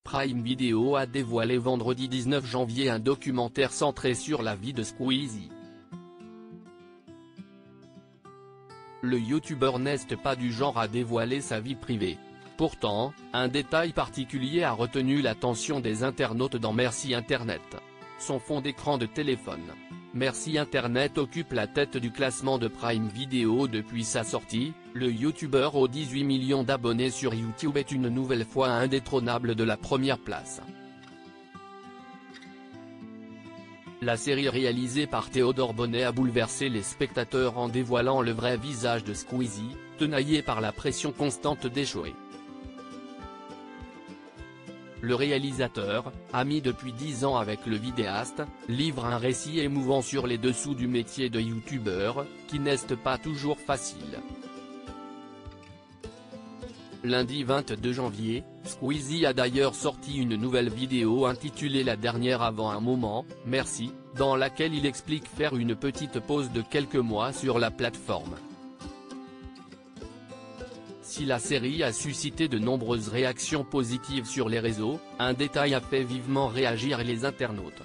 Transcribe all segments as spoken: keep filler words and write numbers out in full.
Prime Video a dévoilé vendredi dix-neuf janvier un documentaire centré sur la vie de Squeezie. Le youtubeur n'est pas du genre à dévoiler sa vie privée. Pourtant, un détail particulier a retenu l'attention des internautes dans Merci Internet. Son fond d'écran de téléphone. Merci Internet occupe la tête du classement de Prime Video depuis sa sortie. Le youtubeur aux dix-huit millions d'abonnés sur YouTube est une nouvelle fois indétrônable de la première place. La série réalisée par Théodore Bonnet a bouleversé les spectateurs en dévoilant le vrai visage de Squeezie, tenaillé par la pression constante d'échouer. Le réalisateur, ami depuis dix ans avec le vidéaste, livre un récit émouvant sur les dessous du métier de youtubeur, qui n'est pas toujours facile. Lundi vingt-deux janvier, Squeezie a d'ailleurs sorti une nouvelle vidéo intitulée La dernière avant un moment, merci, dans laquelle il explique faire une petite pause de quelques mois sur la plateforme. Si la série a suscité de nombreuses réactions positives sur les réseaux, un détail a fait vivement réagir les internautes.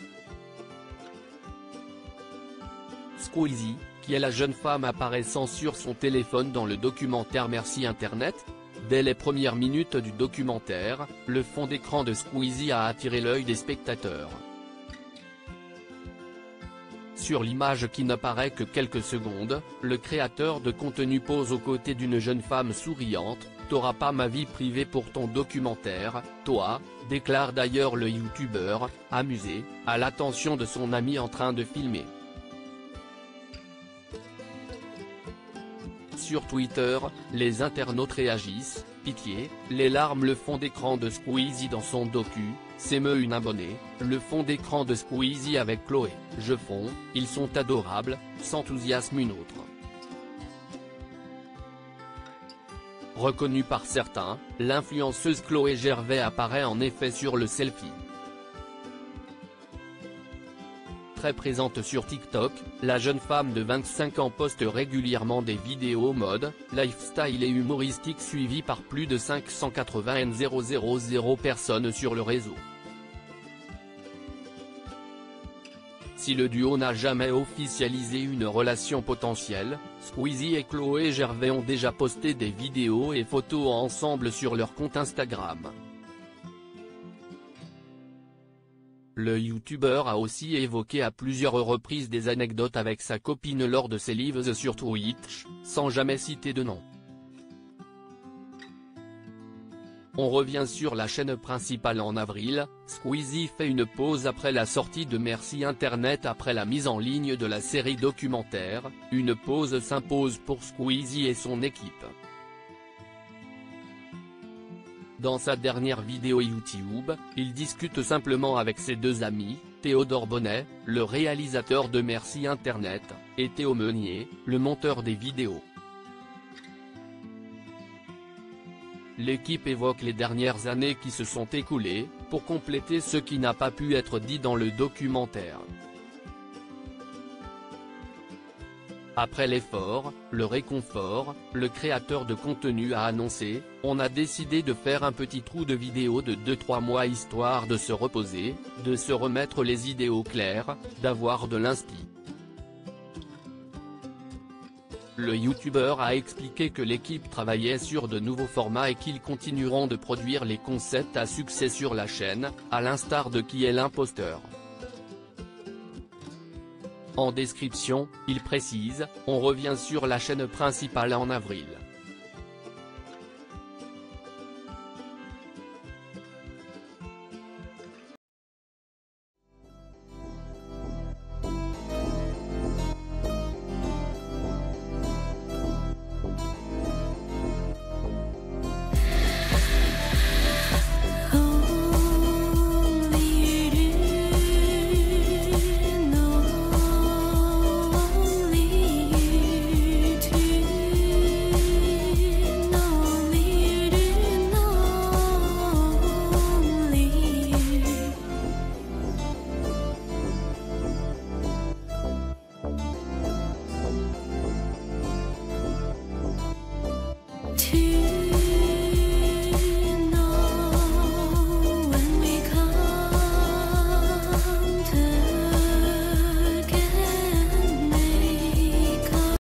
Squeezie, qui est la jeune femme apparaissant sur son téléphone dans le documentaire Merci Internet. Dès les premières minutes du documentaire, le fond d'écran de Squeezie a attiré l'œil des spectateurs. Sur l'image qui n'apparaît que quelques secondes, le créateur de contenu pose aux côtés d'une jeune femme souriante. « T'auras pas ma vie privée pour ton documentaire, toi », déclare d'ailleurs le youtubeur, amusé, à l'attention de son ami en train de filmer. Sur Twitter, les internautes réagissent, pitié, les larmes. Le fond d'écran de Squeezie dans son docu, s'émeut une abonnée, le fond d'écran de Squeezie avec Chloé, je fonds, ils sont adorables, s'enthousiasme une autre. Reconnue par certains, l'influenceuse Chloé Gervais apparaît en effet sur le selfie. Très présente sur TikTok, la jeune femme de vingt-cinq ans poste régulièrement des vidéos mode, lifestyle et humoristiques suivies par plus de cinq cent quatre-vingt mille personnes sur le réseau. Si le duo n'a jamais officialisé une relation potentielle, Squeezie et Chloé Gervais ont déjà posté des vidéos et photos ensemble sur leur compte Instagram. Le youtubeur a aussi évoqué à plusieurs reprises des anecdotes avec sa copine lors de ses lives sur Twitch, sans jamais citer de nom. On revient sur la chaîne principale en avril, Squeezie fait une pause après la sortie de Merci Internet après la mise en ligne de la série documentaire. Une pause s'impose pour Squeezie et son équipe. Dans sa dernière vidéo YouTube, il discute simplement avec ses deux amis, Théodore Bonnet, le réalisateur de Merci Internet, et Théo Meunier, le monteur des vidéos. L'équipe évoque les dernières années qui se sont écoulées, pour compléter ce qui n'a pas pu être dit dans le documentaire. Après l'effort, le réconfort, le créateur de contenu a annoncé « On a décidé de faire un petit trou de vidéo de deux trois mois histoire de se reposer, de se remettre les idées au clair, d'avoir de l'inspi. » Le youtubeur a expliqué que l'équipe travaillait sur de nouveaux formats et qu'ils continueront de produire les concepts à succès sur la chaîne, à l'instar de Qui est l'imposteur. En description, il précise, on revient sur la chaîne principale en avril. To